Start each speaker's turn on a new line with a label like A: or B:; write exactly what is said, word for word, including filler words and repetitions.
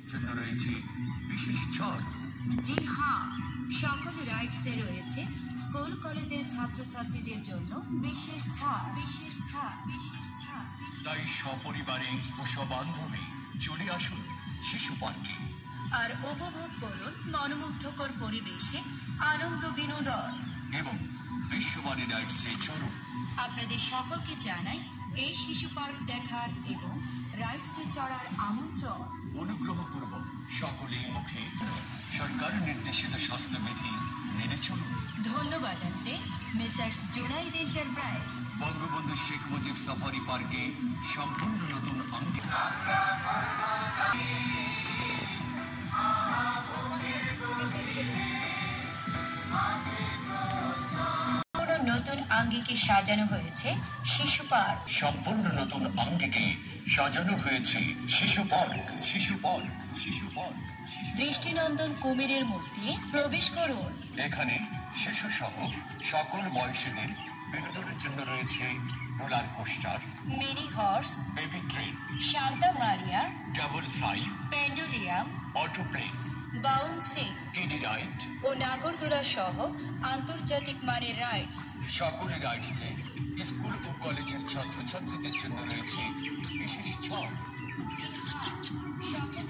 A: জন্য রয়েছে বিশেষ ছাড়।
B: জি হ্যাঁ, সকল রাইডসে রয়েছে স্কুল কলেজের ছাত্রছাত্রীদের জন্য বিশেষ ছাড়, বিশেষ ছাড়, বিশেষ ছাড়।
A: তাই সপরিবারে ও সবান্ধবে চলে আসুন শিশু পার্কে
B: আর উপভোগ করুন মনোমুগ্ধকর পরিবেশে আনন্দ বিনোদন
A: এবং বিশ্বমানের রাইডসে চড়ুন।
B: আপনাদের সকলকে জানাই এই শিশু পার্ক দেখার এবং রাইডসে চড়ার আমন্ত্রণ।
A: অনুগ্রহপূর্বক সকলের মুখে সরকার নির্দেশিত স্বাস্থ্যবিধি মেনে চলুন।
B: ধন্যবাদ আনতে Mrs Junaid enterprise.
A: Bangabandhu Sheikh Mujib safari পার্কে সম্পূর্ণ নতুন অঙ্গে
B: নতুন আঙ্গিকে সাজানো হয়েছে শিশু পার্ক।
A: সম্পূর্ণ নতুন অঙ্গিকে সাজানো হয়েছে শিশু পার্ক, শিশু পার্ক, শিশু পার্ক।
B: দৃষ্টিনন্দন কুমিরের মধ্যে প্রবেশ করুন।
A: এখানে শিশু সহ সকল বয়সীদের বিনোদনের জন্য রয়েছে roller coaster,
B: mini horse,
A: baby train,
B: Santa Maria,
A: double slide,
B: pendulum,
A: auto plane,
B: bouncing
A: kiddie ride
B: ও নাগরদোলা সহ আন্তর্জাতিক মানের রাইডস।
A: সকল রাইডসে স্কুল ও কলেজের ছাত্রছাত্রীদের জন্য রয়েছে বিশেষ ছাড়।
B: সকল